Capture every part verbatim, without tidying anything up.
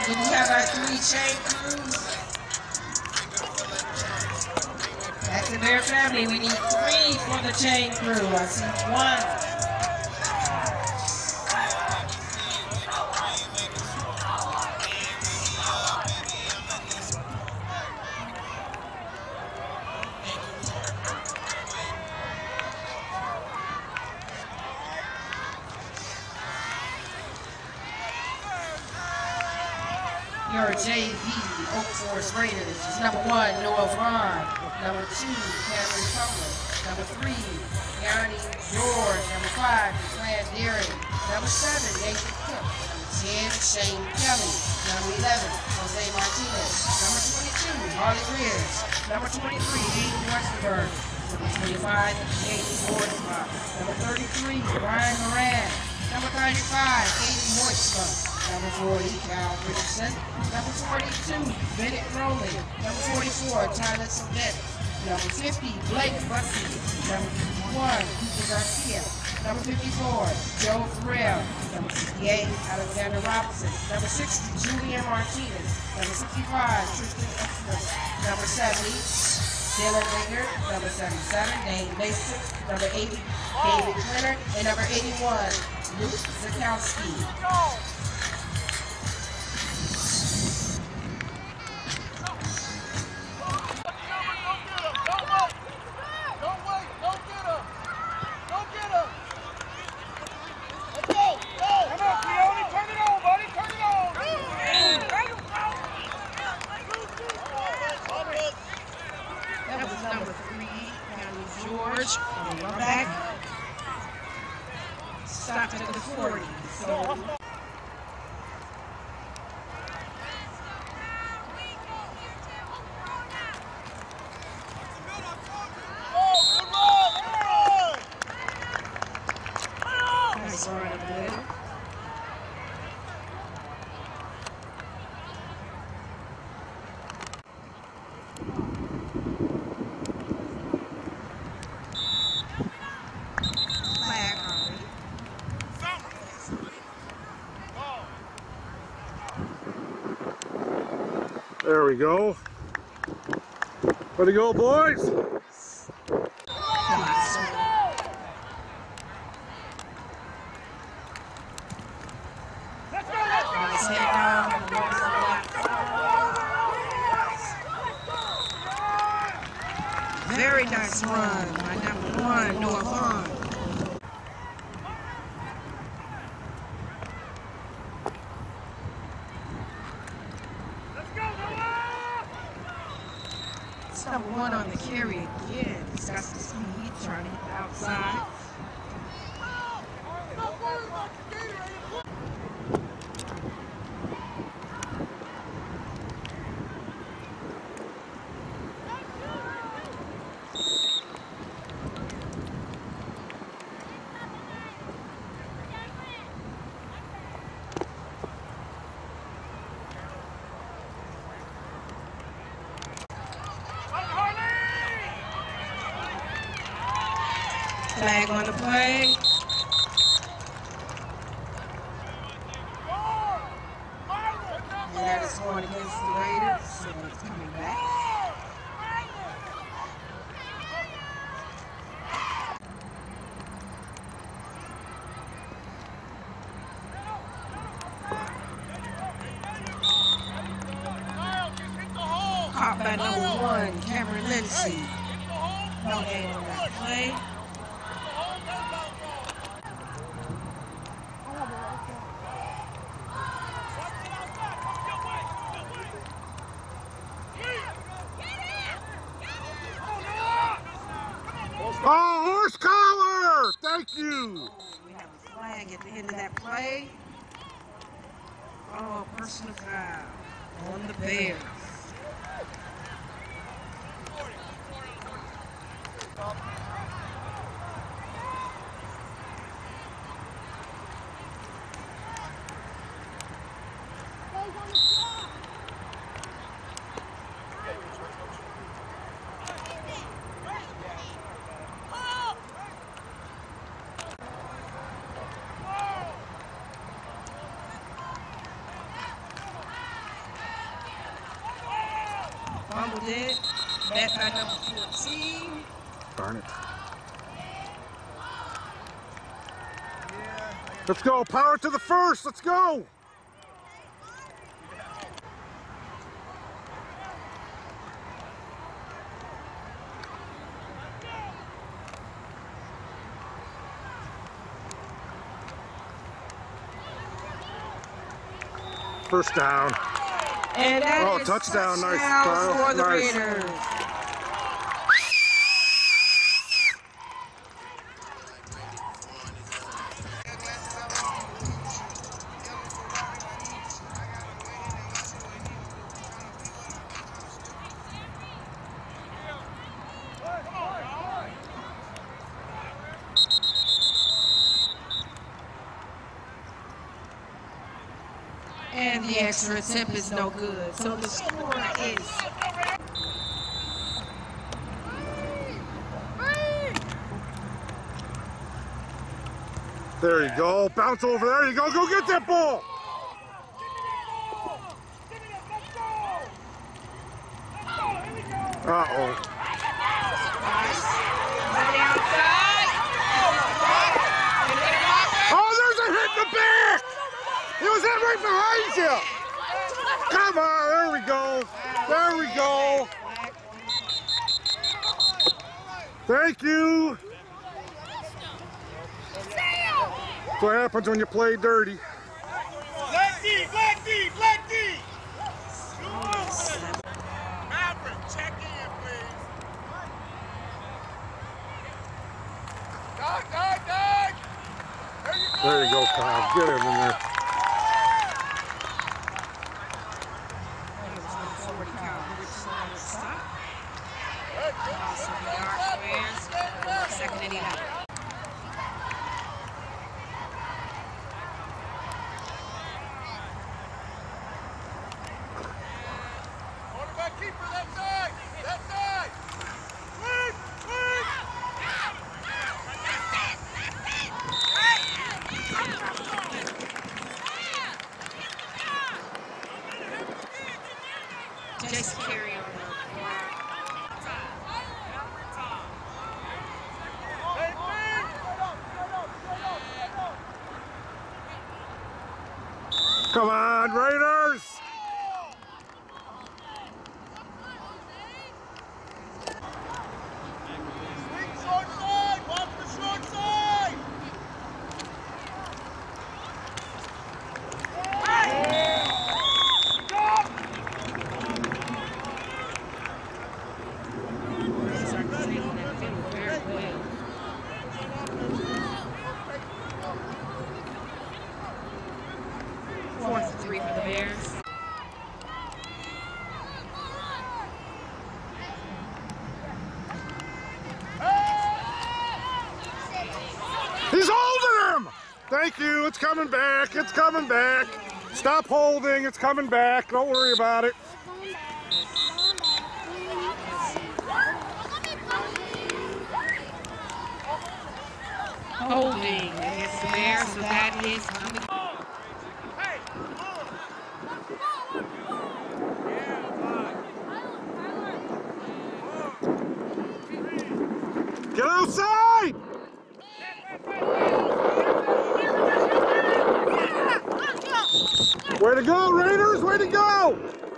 Do we have our three chain crews? That's the Bear family. We need three for the chain crew. I see one. Your J V Oak Forest Raiders is number one, Noah Vaughn. Number two, Cameron Cutler. Number three, Yanni George. Number five, Clan Derry. Number seven, Nathan Cook. Number ten, Shane Kelly. Number eleven, Jose Martinez. Number twenty-two, Harley Rears. Number twenty-three, Aiden Westerberg. Number twenty-five, Aiden Borsma. Number thirty-three, Ryan Moran. Number thirty-five, Aiden Moitsma. Number forty, Cal Richardson. Number forty-two, Bennett Rowley. Number forty-four, Tyler Sodet. Number fifty, Blake Bussey. Number fifty-one, Cooper Garcia. Number fifty-four, Joe Farrell. Number fifty-eight, Alexander Robinson. Number sixty, Julian Martinez. Number sixty-five, Tristan Express. Number seventy, Dylan Winger. Number seventy-seven, Dane Mason. Number eighty, David Clinner. And number eighty-one, Luke Zakowski. George, on the run back, stopped at the forty. So nice run up there. There we go. Way to go, boys. Very nice run by number one, Noah Vaughn. Number one on the carry again. He's got some speed, trying to hit the outside. Flag on the play. And that is going against the Raiders, so it's coming back. Caught by number one, Cameron Lindsay. No game on that play. Oh, horse collar! Thank you! We have a flag at the end of that play. Oh, personal foul on the Bears. people did. Met by number fourteen. Darn it. Let's go. Power to the first. Let's go. First down. And that oh, is touchdown. Nice, touchdown Kyle. for the Nice. Raiders. And the extra attempt is no good. So the score is There you go. Bounce over. There you go. Go get that ball. Uh-oh. Oh, there's a hit in the back. He was hit right behind you. Come on. There we go. There we go. Thank you. That's what happens when you play dirty. Black D, Black D, Black D. Maverick, check in, please. Dog, dog, dog. There you go. There you go, Kyle. Get him in there. second and eleven. Quarterback keeper, left side, left side. Wait, wait. Jason Carey on the Come on, Raiders! Swing short side, walk the short side. fourth and three for the Bears. He's holding him! Thank you. It's coming back. It's coming back. Stop holding. It's coming back. Don't worry about it. Holding against the Bears, so that is coming. Get outside! Way to go, Raiders! Way to go!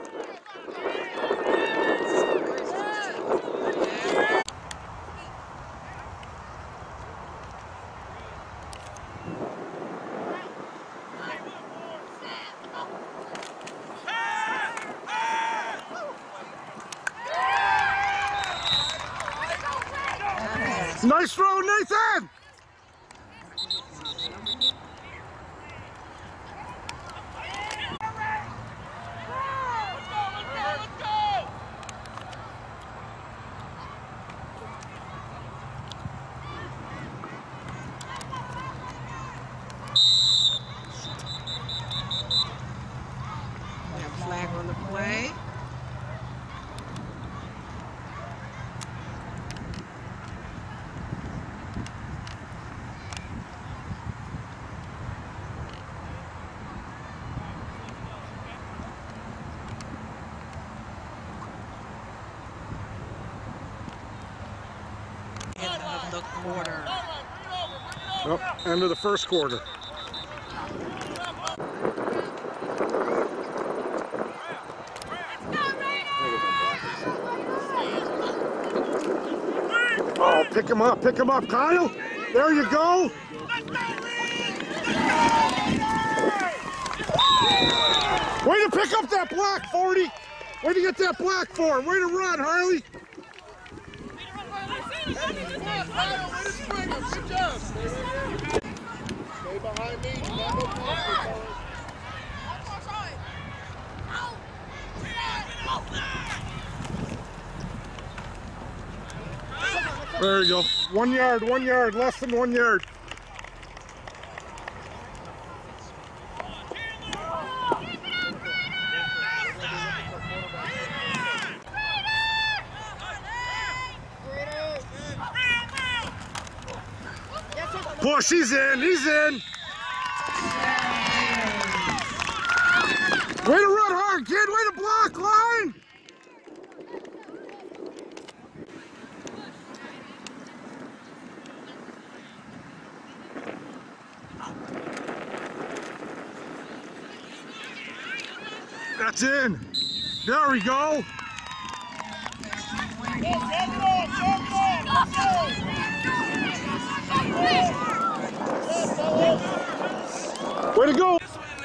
Nice throw, Nathan! Flag on the play. the quarter. Nope, end of the first quarter. Oh, pick him up, pick him up, Kyle. There you go. Way to pick up that block, forty. Way to get that block for him. Way to run, Harley. Good job. Stay behind me. Not no conflict. There you go. One yard, one yard, less than one yard. Push, he's in, he's in. Way to run hard, kid. Way to block, line. That's in. There we go. Way to go.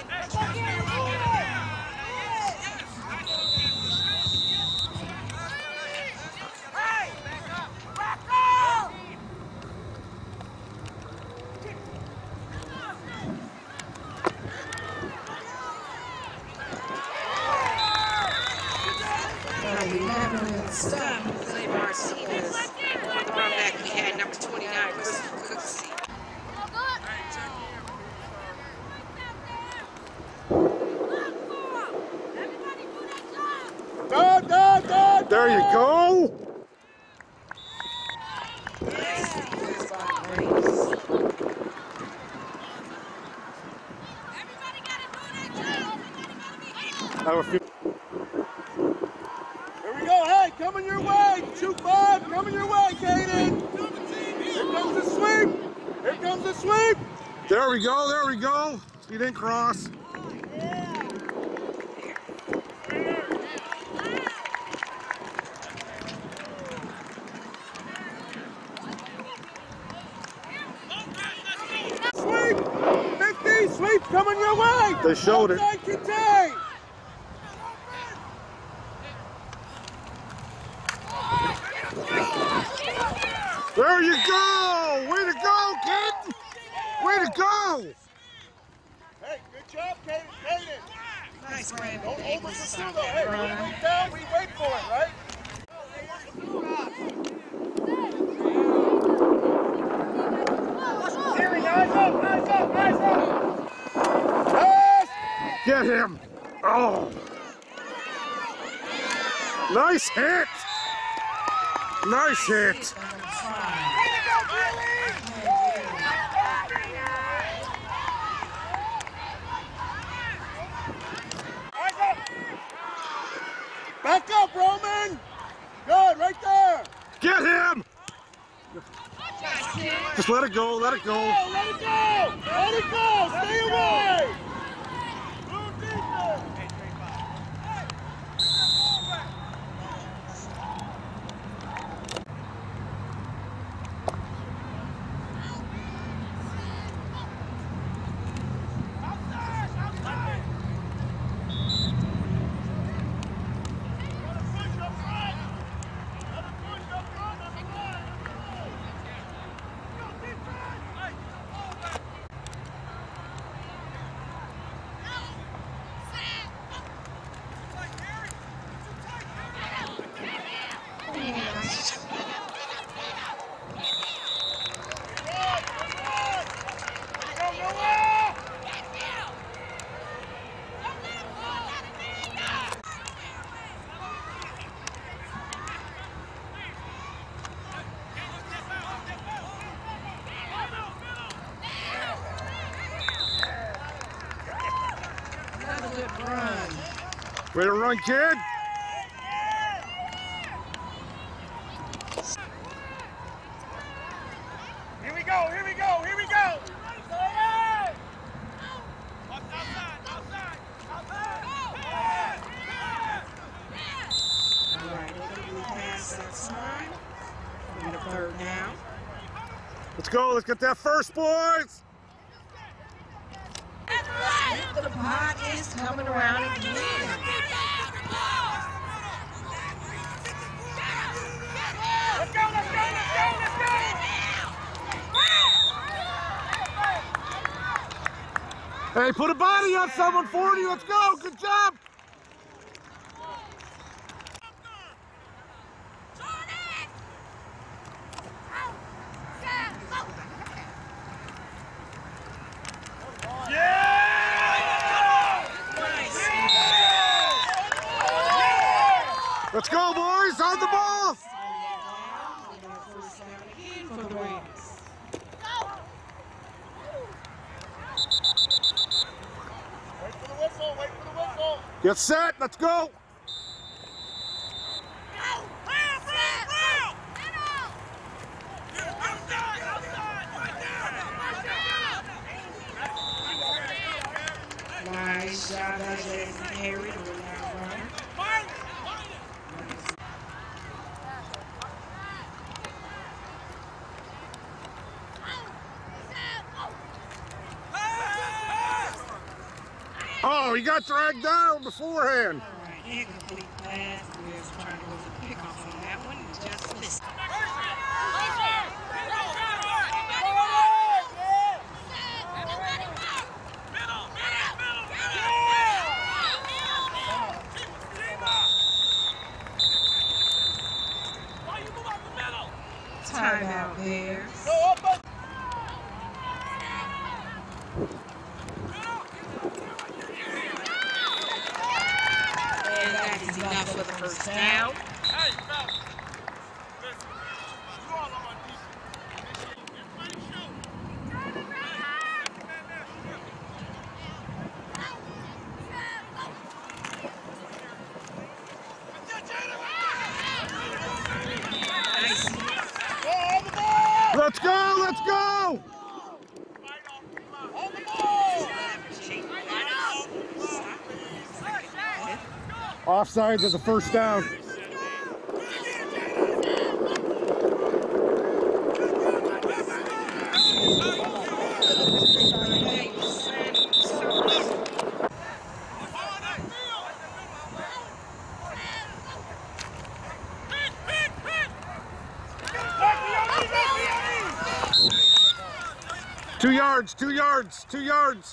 Stop. Clay Martinez. On the run back, we had number twenty-nine, Crystal Cooksey. Dad, dad, dad. There you go. I have a few. Here we go. Hey, coming your way. Two five, coming your way, Caden. Here comes the sweep. Here comes the sweep. There we go. There we go. He didn't cross. Sweep. fifty, sweep coming your way. They showed it. Outside contain. There you go! Way to go, kid! Way to go! Hey, good job, Caden. Caden. Nice grab. Don't Hey, overpursue though. Hey, we wait down, we wait for it, right? Harry, eyes up, eyes up, eyes up. Pass. Get him! Oh! Nice hit! Nice hit! Back up, Roman! Good, right there! Get him! Just let it go, let it go. Oh, let it go! Let it go! Stay away! Move defense! Way to run, kid! a third down. Let's go. Let's get that first, boys. The pot is coming around again. Let's go, let's go, let's go, let's go! Hey, put a body on someone, forty. Let's go. Good job. Let's go, boys. On the ball. Wait for the whistle, wait for the whistle! Get set. Let's go. Nice shot by Jason Harry. Oh, he got dragged down beforehand. All right, incomplete pass. We were trying to go for the pickoff on that one. Just missed. Timeout there. And that is enough for the first down. Let's go. Let's go. Offsides is a first down. Two yards, two yards, two yards.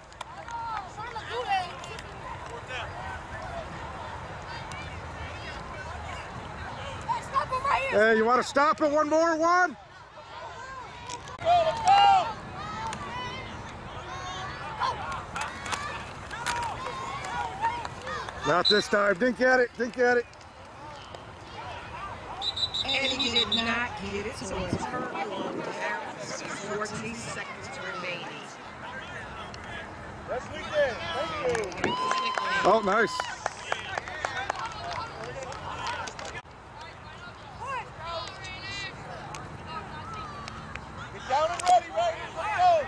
Hey, you want to stop it one more, one? Go, let's go! Not this time. Didn't get it, didn't get it. And he did not get it, so it's currently on downs. fourteen seconds remaining. Yes, we did. Thank you. Oh, nice. Get down and ready, Raiders. Let's go.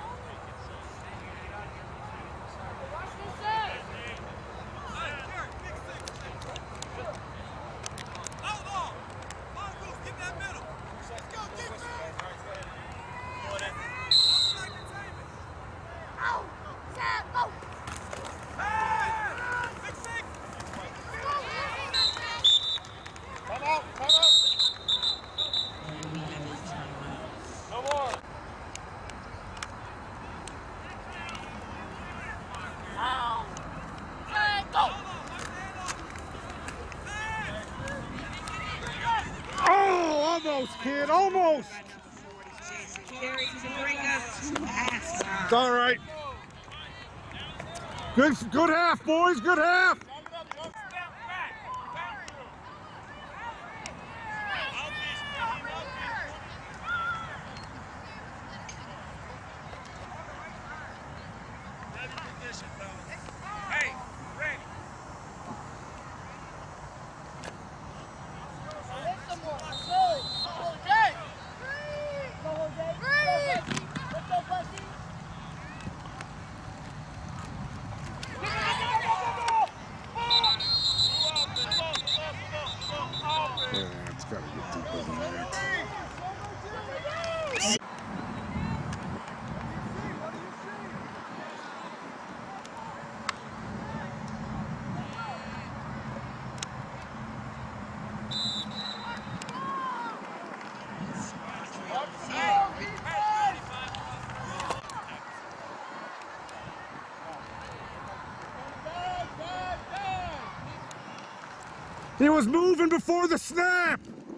Come out, come out. And we have his timeout. No more. Oh, almost, kid, almost. Jason Carey to bring us to halftime. It's all right. Good, good half, boys, good half. Hey, ready. He was moving before the snap.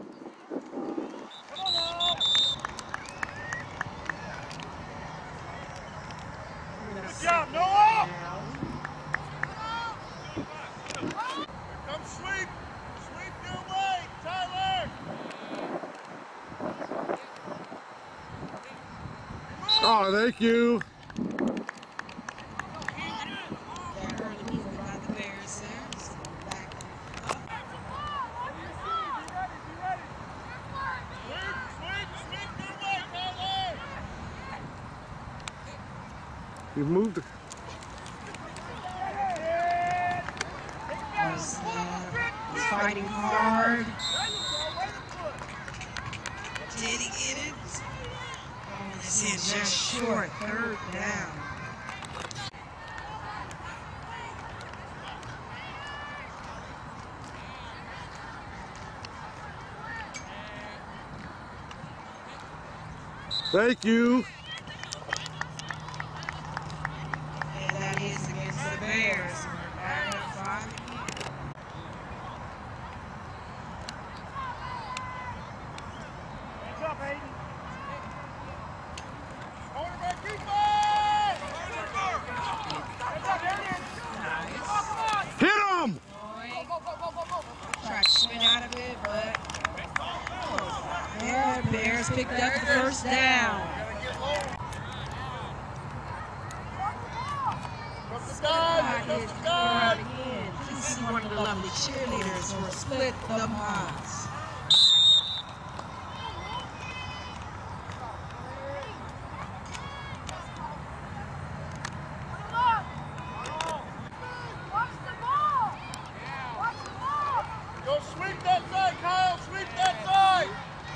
Good job, Noah! Come sweep! Sweep your way, Tyler! Oh, thank you. You moved it. Was, uh, was fighting hard. Did he get it? Oh, this is just short. Third down. Thank you. And that is against the Bears. We're back at five again. Hands up, Aiden. Quarterback defense! Hit him! Tried to spin out of it, but yeah, Bears picked up the first down. From the guard, from the guard. Again, you see one of the lovely cheerleaders who split the pods. Go sweep that side, Kyle. Sweep that side.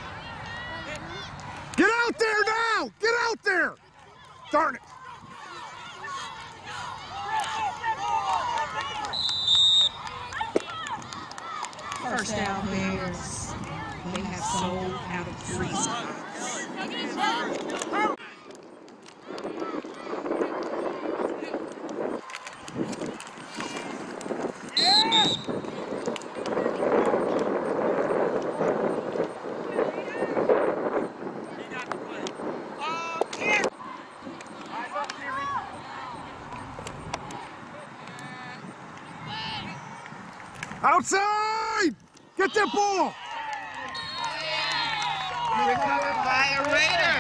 Get out there now! Get out there! Darn it! First down, Bears. They have sold out of three spots. Outside! Get that ball! Recovered by a Raider.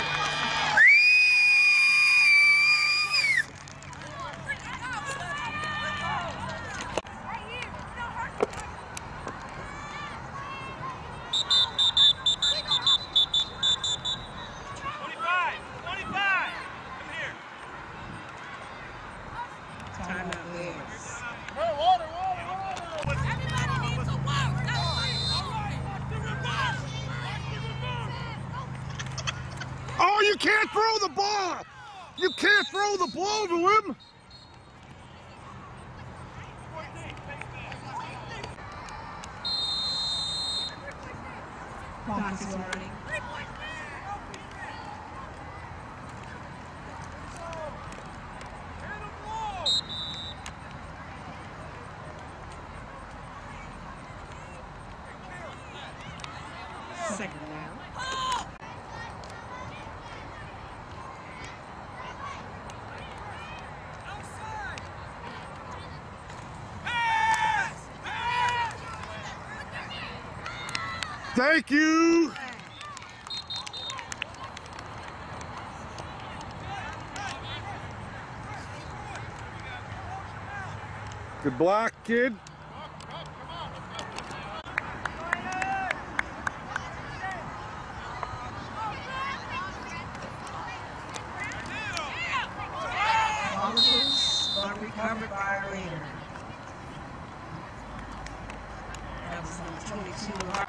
twenty-five, twenty-five. Come here. Timeout, Bears. Hey, water, water, water. Oh, you can't throw the ball! You can't throw the ball to him! Clock is running. Second down. Thank you! Good block, kid. But recovered by a Raider. That was number twenty-two.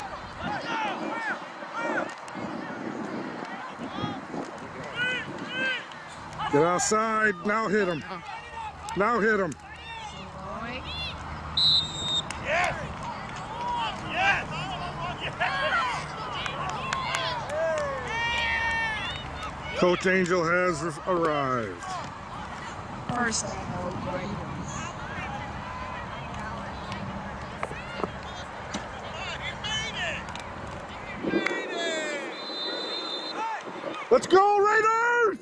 Get outside. Now hit him. Now hit him. Boy. Yes! Yes! Yes! Coach Angel has arrived. First down, Raiders. Let's go, Raiders!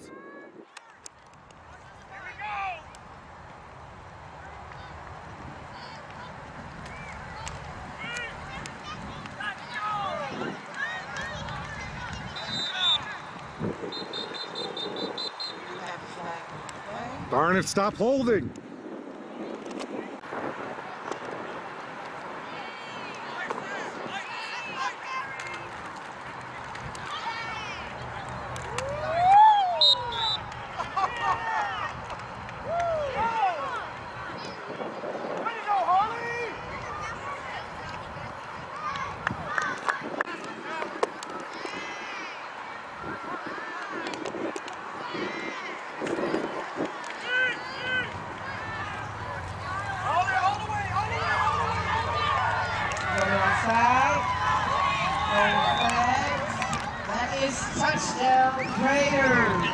Darn it, stop holding. That is touchdown Raiders.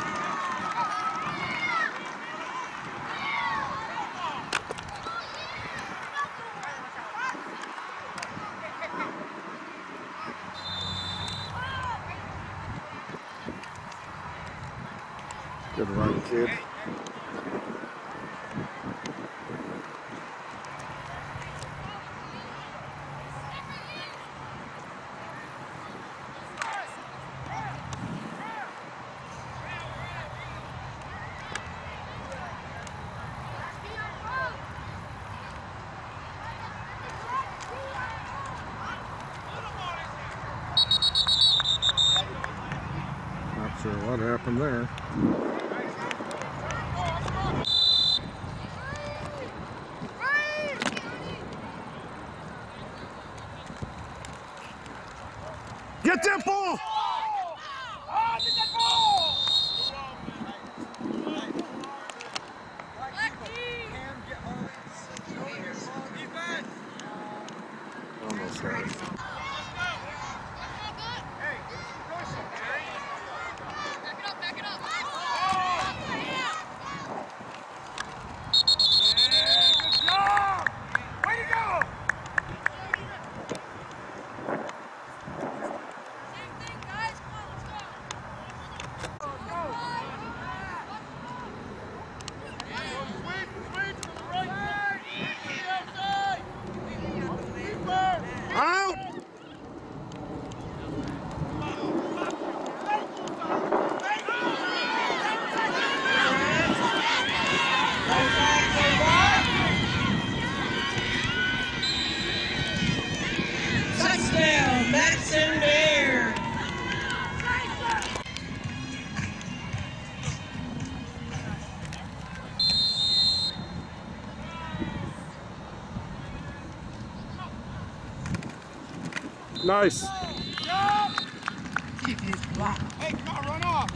Good run, kid. Not sure what happened there. Get that ball! Almost right. Out! Touchdown, Madison Bear. Nice. Keep his block. Hey, come on, run off.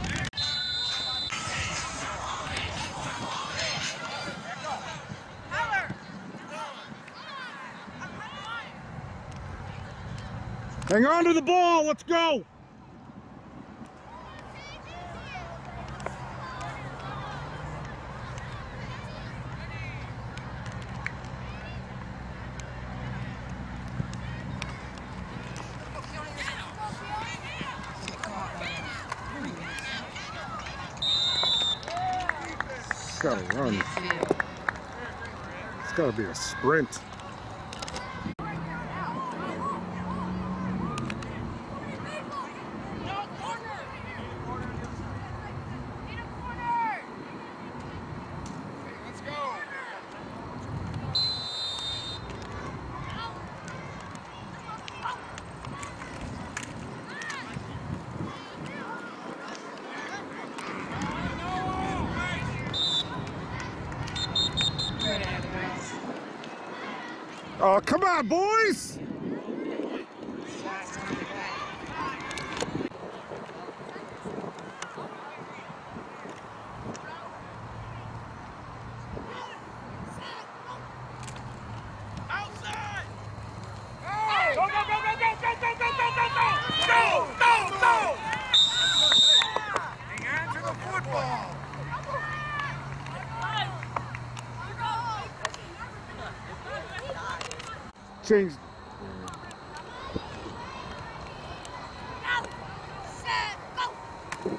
Hang on to the ball. Let's go. It's gotta run. It's gotta be a sprint. Oh, come on, boys! Outside! Go, go, go, go, go, go, go, go, go, go, go! Go, go, go! Hang on to the football! Change. Set, go!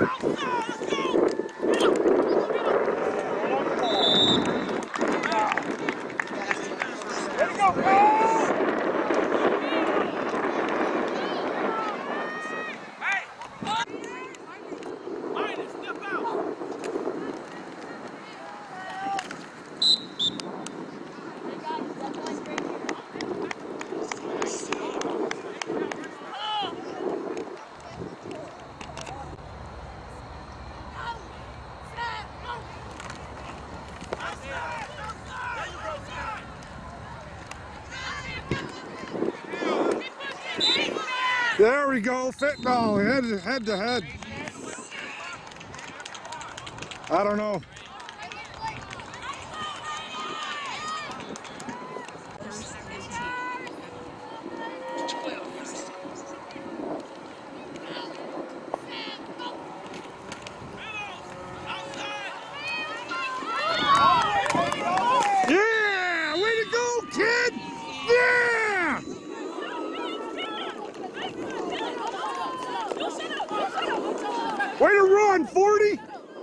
There we go, fit no, head, head to head. I don't know. Yeah, way to go, kid! Yeah! Way to run, forty!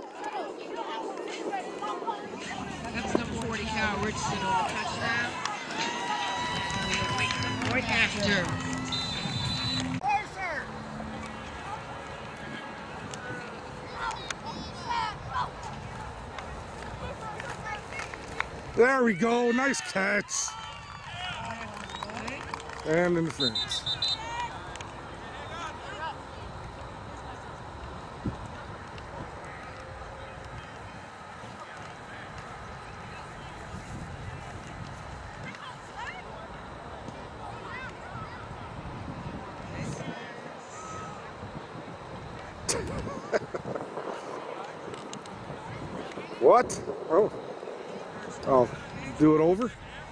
That's number forty, Cal Richardson on the touchdown. Right after. There we go, nice catch. And interference. What? Oh. Oh, do it over?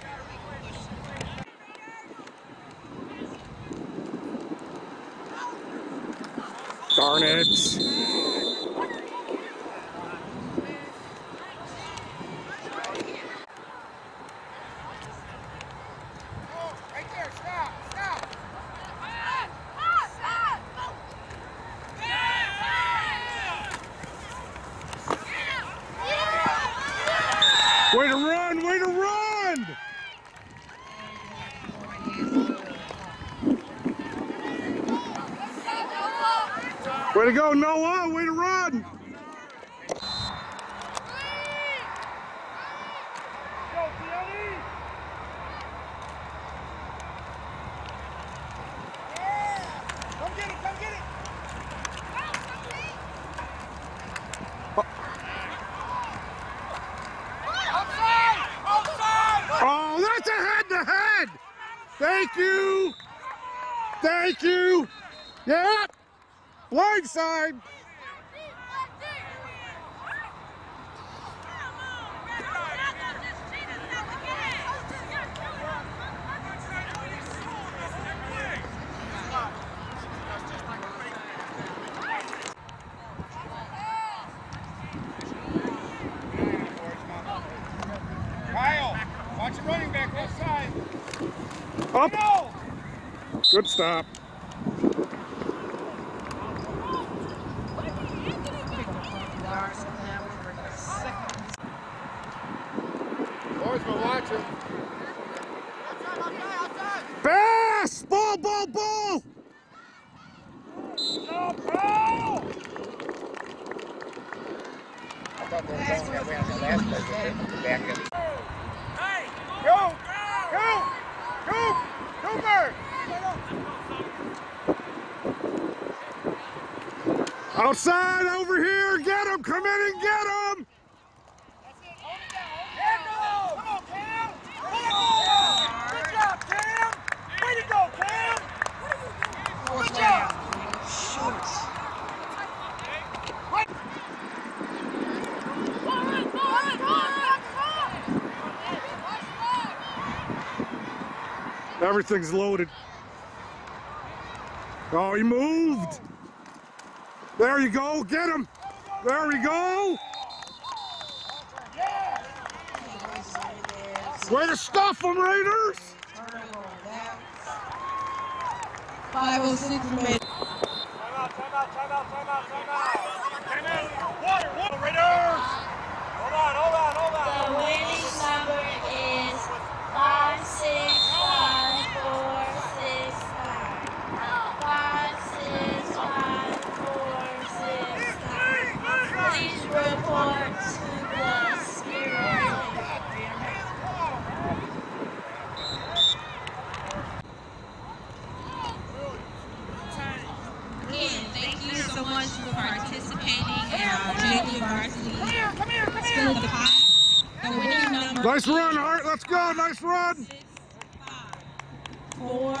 Darn it. Right there, stop, stop. Way to run, way to run! Way to go, Noah, way to run! Come get it, come get it. Oh, that's a head-to-head! Thank you! Thank you! Yeah! Blind side! Kyle, watch the running back left side. Up! No! Good stop. Boys, we're watching. Pass! Ball, ball, ball! No, Kyle! I thought they were going that way on the last play, but they back in. Hey! Go! Go! Go! Cooper! Outside, over here, get him! Come in and get him! Come on, Cam! Good job, Cam! Way to go, Cam! Good job! Shorts. Everything's loaded. Oh, he moved. There you go. Get him. There we go. Way to stuff them, Raiders. five oh six remaining. out, time out, time out, time out, time out. Time out. Water, water, Raiders. Hold on, hold on, hold on. The winning number is five six five four six nine. Five six five four six nine. Please report to the Spirit. Again, thank you so much for participating in our J V varsity School of the Pot. The winning number Nice run, Art. Let's go. Nice run. six five four.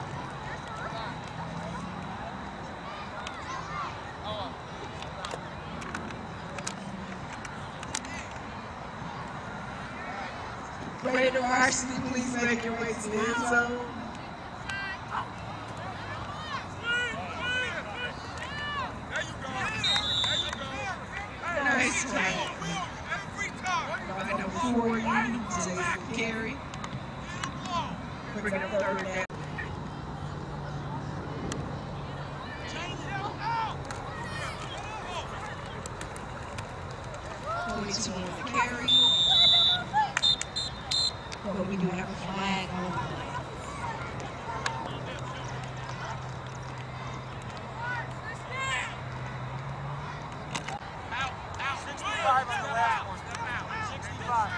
Raider varsity, please make your way to the end zone. Nice try. Number four, Jason Carey. Bring it up third down. Forty-two on the carry. But we do have a flag on the play. sixty-five on the last one. sixty-five.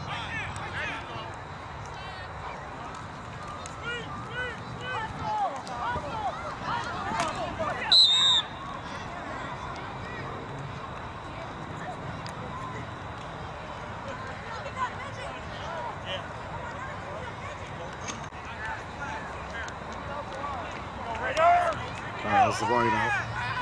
Oh, that's the line out.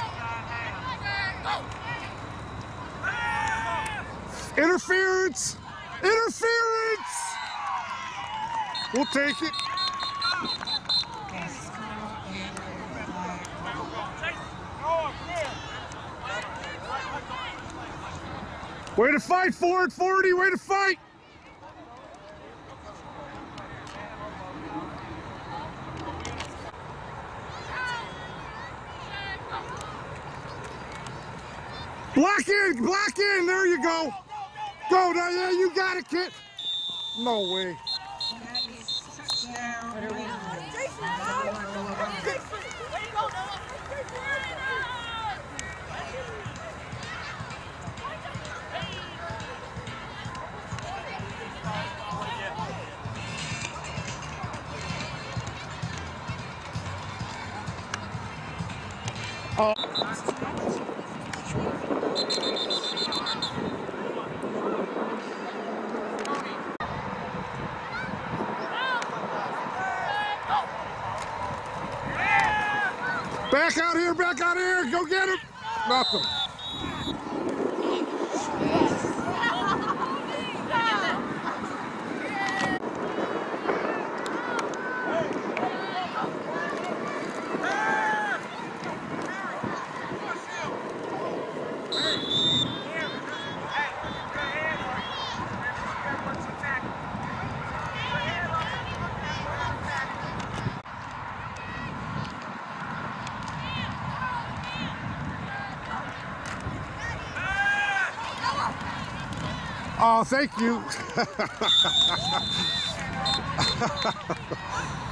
Interference! Interference! We'll take it. Way to fight, Ford forty, way to fight! Block in, block in, there you go. Go, now, yeah, you got it, kid. No way. Back out here, back out here, go get him. Nothing. Oh, thank you.